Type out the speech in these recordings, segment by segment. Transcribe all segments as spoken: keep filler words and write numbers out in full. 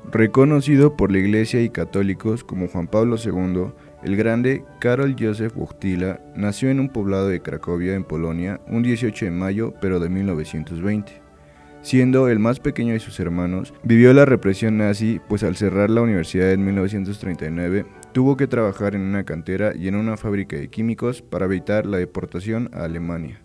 Reconocido por la Iglesia y católicos como Juan Pablo segundo, el grande Karol Józef Wojtyła nació en un poblado de Cracovia, en Polonia, un dieciocho de mayo, pero de mil novecientos veinte. Siendo el más pequeño de sus hermanos, vivió la represión nazi, pues al cerrar la universidad en mil novecientos treinta y nueve, tuvo que trabajar en una cantera y en una fábrica de químicos para evitar la deportación a Alemania.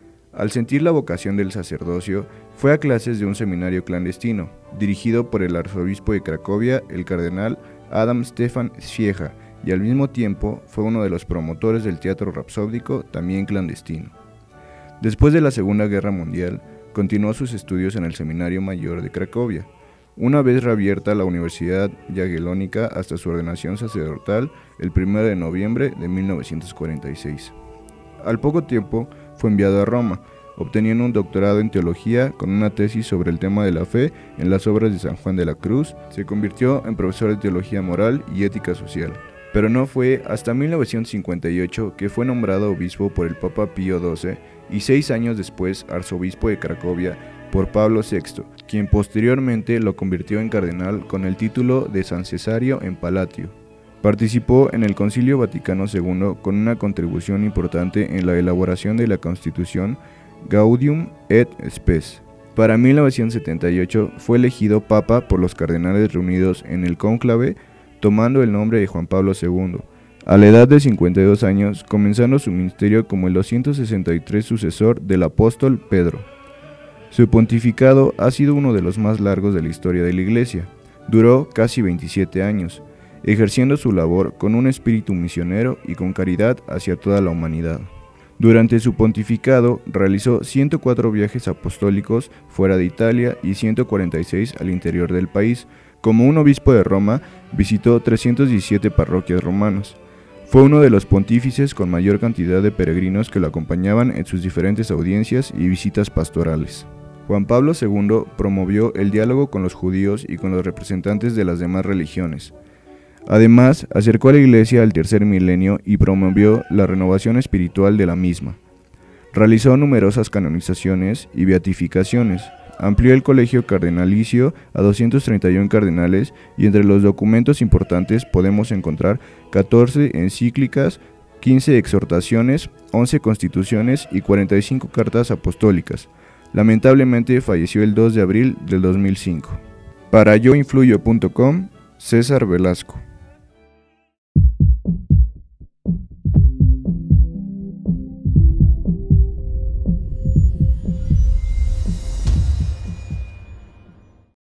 Al sentir la vocación del sacerdocio, fue a clases de un seminario clandestino, dirigido por el arzobispo de Cracovia, el cardenal Adam Stefan Świecha, y al mismo tiempo fue uno de los promotores del teatro rapsódico, también clandestino. Después de la Segunda Guerra Mundial, continuó sus estudios en el Seminario Mayor de Cracovia, una vez reabierta la Universidad Jagiellónica hasta su ordenación sacerdotal el primero de noviembre de mil novecientos cuarenta y seis. Al poco tiempo fue enviado a Roma, obteniendo un doctorado en teología con una tesis sobre el tema de la fe en las obras de San Juan de la Cruz. Se convirtió en profesor de teología moral y ética social. Pero no fue hasta mil novecientos cincuenta y ocho que fue nombrado obispo por el Papa Pío doce y seis años después arzobispo de Cracovia por Pablo sexto, quien posteriormente lo convirtió en cardenal con el título de San Cesario en Palatio. Participó en el Concilio Vaticano segundo con una contribución importante en la elaboración de la Constitución Gaudium et Spes. Para mil novecientos setenta y ocho fue elegido papa por los cardenales reunidos en el cónclave, tomando el nombre de Juan Pablo segundo. A la edad de cincuenta y dos años, comenzando su ministerio como el doscientos sesenta y tres sucesor del apóstol Pedro. Su pontificado ha sido uno de los más largos de la historia de la Iglesia. Duró casi veintisiete años, ejerciendo su labor con un espíritu misionero y con caridad hacia toda la humanidad. Durante su pontificado realizó ciento cuatro viajes apostólicos fuera de Italia y ciento cuarenta y seis al interior del país. Como un obispo de Roma, visitó trescientas diecisiete parroquias romanas. Fue uno de los pontífices con mayor cantidad de peregrinos que lo acompañaban en sus diferentes audiencias y visitas pastorales. Juan Pablo segundo promovió el diálogo con los judíos y con los representantes de las demás religiones. Además, acercó a la Iglesia al tercer milenio y promovió la renovación espiritual de la misma. Realizó numerosas canonizaciones y beatificaciones, amplió el colegio cardenalicio a doscientos treinta y uno cardenales y entre los documentos importantes podemos encontrar catorce encíclicas, quince exhortaciones, once constituciones y cuarenta y cinco cartas apostólicas. Lamentablemente falleció el dos de abril del dos mil cinco. Para yo influyo punto com, César Velasco.